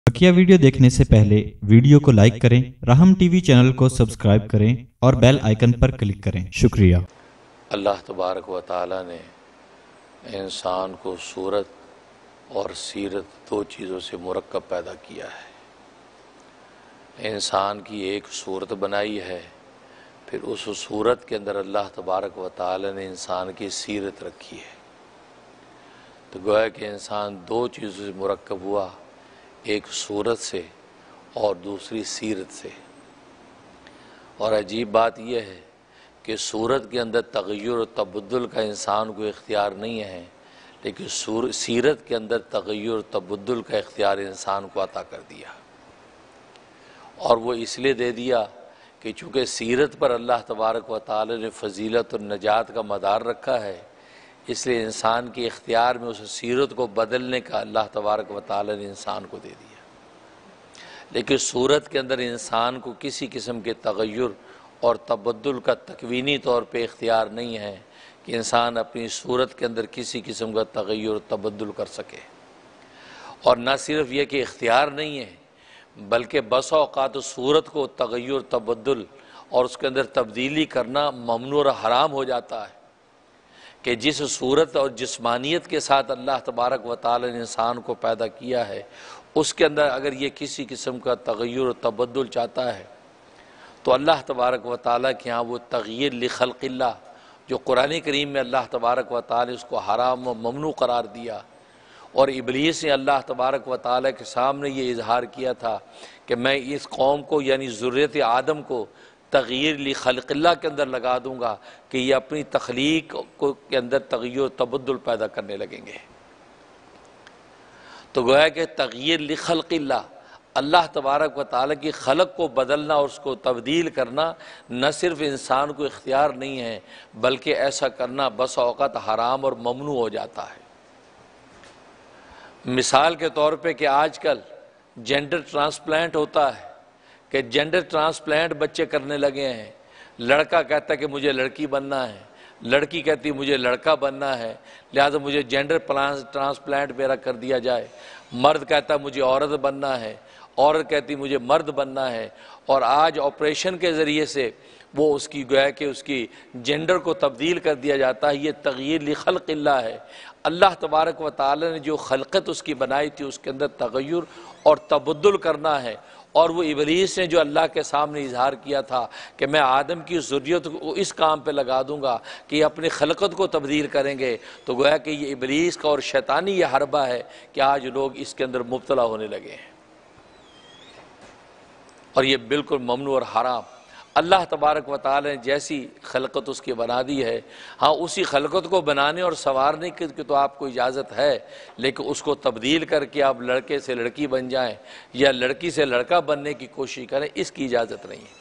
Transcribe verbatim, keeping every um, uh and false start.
बकिया video देखने से पहले वीडियो को लाइक करें, राहम टीवी चैनल को सब्सक्राइब करें और बेल आइकन पर क्लिक करें। शुक्रिया। अल्लाह तबारक व तआला ने इंसान को सूरत और सीरत दो चीज़ों से मुरक्कब पैदा किया है। इंसान की एक सूरत बनाई है, फिर उस सूरत के अंदर अल्लाह तबारक व तआला ने इंसान की सीरत रखी है। तो गोया कि इंसान दो चीज़ों से मुरक्कब हुआ, एक सूरत से और दूसरी सीरत से। और अजीब बात यह है कि सूरत के अंदर तग़य्युर और तबद्दुल का इंसान को इख्तियार नहीं है, लेकिन सीरत के अंदर तग़य्युर और तबद्दुल का इख्तियार इंसान को अता कर दिया। और वो इसलिए दे दिया कि चूँकि सीरत पर अल्लाह तबारक व तआला ने फ़जीलत और नजात का मदार रखा है, इसलिए इंसान के इख्तियार में उस सीरत को बदलने का अल्लाह तबारक व तआला ने इंसान को दे दिया। लेकिन सूरत के अंदर इंसान को किसी किस्म के तग़य्युर और तबद्दुल का तकवीनी तौर पे इख्तियार नहीं है कि इंसान अपनी सूरत के अंदर किसी किस्म का तग़य्युर और तबद्दुल कर सके। और न सिर्फ ये कि इख्तियार नहीं है, बल्कि बस औक़ात सूरत को तग़य्युर तबद्दुल और उसके अंदर तब्दीली करना ममनू और हराम हो जाता है कि जिस सूरत और जिस्मानियत के साथ अल्लाह तबारक व तआला ने इंसान को पैदा किया है, उसके अंदर अगर ये किसी किस्म का तग़य्युर और तबद्दुल चाहता है तो अल्लाह तबारक व तआला के यहाँ वो तग़य्युर लिखल्क़िल्लाह जो कुरान करीम में अल्लाह तबारक व तआला ने उसको हराम व ममनू करार दिया, और इब्लीस ने अल्लाह तबारक व तआला के सामने ये इजहार किया था कि मैं इस कौम को यानी ज़ुर्रियत आदम को तग़य्युर लिखल्क़िल्लाह के अंदर लगा दूँगा कि ये अपनी तख्लीक को के अंदर तग़य्युर तबद्दुल पैदा करने लगेंगे। तो गोया कि तग़य्युर लिखल्क़िल्लाह अल्लाह तबारक व तआला की खलक को बदलना और उसको तब्दील करना न सिर्फ इंसान को इख्तियार नहीं है, बल्कि ऐसा करना बस औक़ात हराम और ममनू हो जाता है। मिसाल के तौर पे कि आजकल जेंडर ट्रांसप्लांट होता है कि जेंडर ट्रांसप्लांट बच्चे करने लगे हैं। लड़का कहता है कि मुझे लड़की बनना है, लड़की कहती है मुझे लड़का बनना है, लिहाजा मुझे जेंडर ट्रांसप्लांट मेरा कर दिया जाए। मर्द कहता है मुझे औरत बनना है, औरत कहती मुझे मर्द बनना है। और आज ऑपरेशन के ज़रिए से वो उसकी गोया कि उसकी जेंडर को तब्दील कर दिया जाता है। ये तग़य्युर लिखल्क़िल्लाह है। अल्लाह तबारक व तआला ने जो खलक़त उसकी बनाई थी उसके अंदर तग़य्युर और तबद्दुल करना है। और वो इब्लीस ने जो अल्लाह के सामने इजहार किया था कि मैं आदम की ज़ुर्रियत को इस काम पे लगा दूंगा कि ये अपनी खलक़त को तब्दील करेंगे, तो गोया कि ये इब्लीस का और शैतानी ये हरबा है कि आज लोग इसके अंदर मुब्तला होने लगे हैं। और ये बिल्कुल ममनू और हराम। अल्लाह तबारक व तआला ने जैसी खलक़त उसकी बना दी है, हाँ उसी खलक़त को बनाने और संवारने की तो आपको इजाज़त है, लेकिन उसको तब्दील करके आप लड़के से लड़की बन जाएं या लड़की से लड़का बनने की कोशिश करें, इसकी इजाज़त नहीं है।